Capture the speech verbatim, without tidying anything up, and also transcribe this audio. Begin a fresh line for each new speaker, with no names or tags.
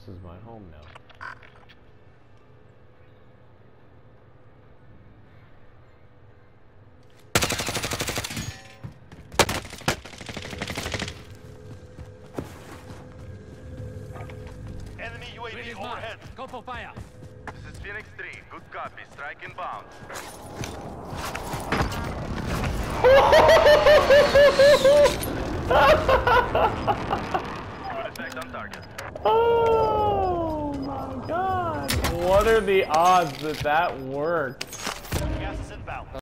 This is my home now.
Enemy U A V overhead.
Go for fire.
This is Phoenix three. Good copy. Strike inbound. Good effect on target.
Oh my god! What are the odds that that worked?
Gas is inbound.